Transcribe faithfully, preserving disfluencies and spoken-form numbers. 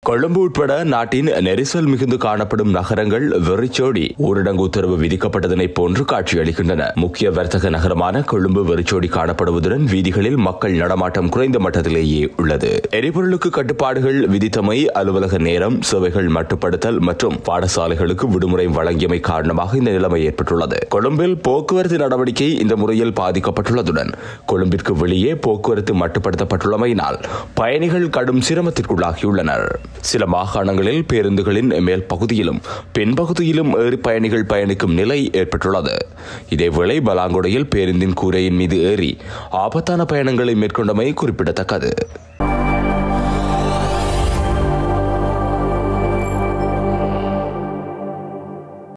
கொழும்பு உட்பட நாட்டின் நெரிசல் மிகுந்து காணப்படும் நகரங்கள் வெறிச்சோடி ஊரடங்கு உத்தரவு விதிக்கப்பட்டதனை போன்று காட்சியளிக்கின்றன. முக்கிய வர்த்தக நகரமான கொழும்பு வெறிச்சோடி காணப்படுவதுடன் வீதிகளில் மக்கள் நடமாட்டம் குறைந்த மட்டத்திலேயே உள்ளது. எரிபொருளுக்கு கட்டுப்பாடுகள் விதித்தமை, அலுவலக நேரம், சேவைகள் மட்டுப்படுத்தல் மற்றும் பாடசாலைகளுக்கு விடுமுறை வழங்கியமை காரணமாக இந்த நிலைமை ஏற்பட்டுள்ளது. கொழும்பில் போக்குவரத்து நடவடிக்கை இந்த முறையில் பாதிக்கப்பட்டுள்ளதுடன் கொழும்பிற்கு வெளியே போக்குவரத்து மட்டுப்படுத்தப்பட்டுள்ளமையினால் பயணிகள் கடும் சிரமத்திற்குள்ளாகியுள்ளனர். சில மாகாணங்களில் பேருந்துகளின் மேல் பகுதியிலும் பின்பகுதியிலும் ஏறி பயணிகள் பயணிக்கும் நிலை ஏற்பட்டுள்ளது. இதேவேளை பலாங்குடையில் பேருந்தின் கூரையின் மீது ஏறி ஆபத்தான பயணங்களை மேற்கொண்டமை குறிப்பிடத்தக்கது.